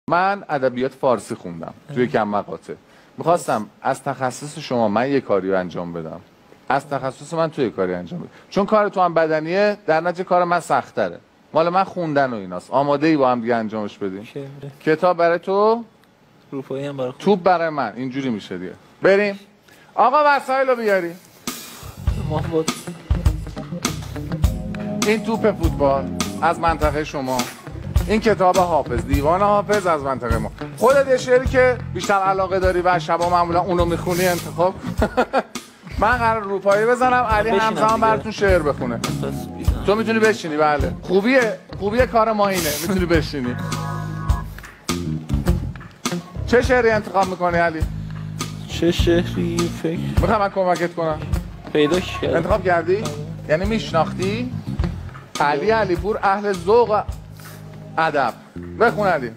من ادبیات فارسی خوندم توی کم مقاطع. میخواستم از تخصص شما من یه کاری رو انجام بدم، از تخصص من توی کاری انجام بدم، چون کار تو هم بدنیه، در نتیجه کار من سخت‌تره. مال من خوندن و ایناست. آماده ای با هم دیگه انجامش بدیم؟ کتاب برای تو، روپایی هم برای توپ برای من. اینجوری میشه دیگه. بریم آقا، وسایل رو بیاری. این توپ فوتبال از منطقه شما، این کتاب حافظ، دیوان حافظ از منطقه ما. خودت یه شعری که بیشتر علاقه داری و شبا معمولا اونو میخونی انتخاب. من قرار روپایی بزنم، علی همزمان براتون شعر بخونه. تو میتونی بشینی. بله، خوبیه کار ما اینه، میتونی بشینی. چه شعری انتخاب میکنی علی؟ چه شعری فکر میخوام من کمکت کنم. پیدا کردم. انتخاب کردی؟ یعنی میشناختی؟ علی علیپور اهل ذوق ادب. بخون علی.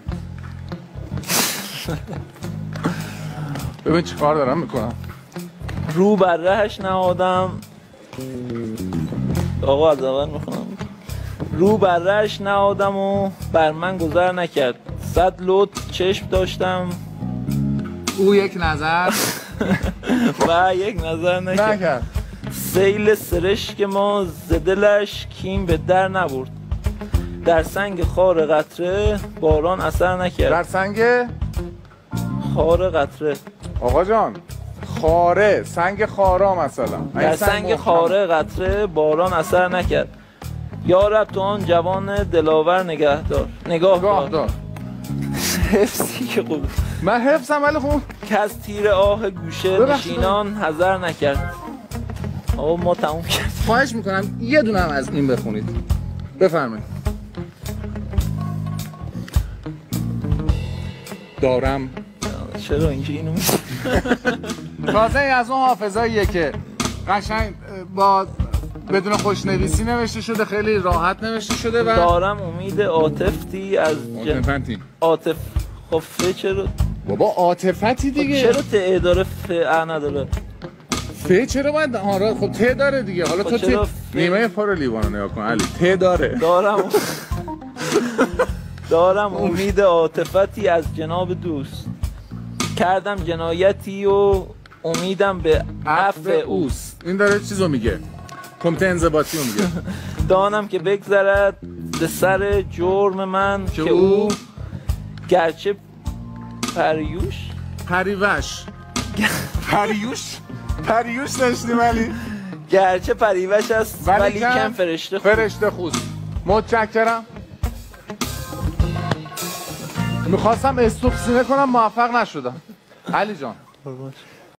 ببین چی کار دارم میکنم. رو بر رهش نهادم. آقا از اول میخونم. رو بر رهش نهادم و بر من گذر نکرد. 100 لطف چشم داشتم او یک نظر و یک نظر نکرد. سیل سرشک ما ز دلش کین به در نبرد. در سنگ خار قطره باران اثر نکرد. در سنگ خار قطره آقا جان، خاره، سنگ خارا مثلا. در سنگ خاره قطره باران اثر نکرد. یا رب تو آن جوان دلاور نگاه دار. حفظی که خوب. من حفظم ولی خوب. که از تیر آه گوشه نشینان حذر نکرد. آقا ما تموم کرد. خواهش میکنم یه دونه هم از این بخونید. بفرمایید. دارم. چرا اینجا اینو تازه از اون حافظاییه که قشنگ با بدون خوشنویسی نوشته شده، خیلی راحت نوشته شده. و دارم امید عاطفتی از عاطف. خب چرا بابا عاطفتی دیگه؟ چرا ته داره فعل نداره؟ ته چرا باید آره؟ خب ته داره دیگه. حالا تو ته نیمه پا رو لیوانو نگاه کن علی. ته داره. دارم امید عاطفتی از جناب دوست. کردم جنایتی و امیدم به عفو اوست. این داره چیزو میگه، کمته انضباطی رو میگه. دانم که بگذرد به سر جرم من که او گرچه پریوش داشتیم ولی گرچه پریوش است ولی کم فرشته خوست. متشکرم. میخواستم استوب سینه کنم، موفق نشدم. علی جان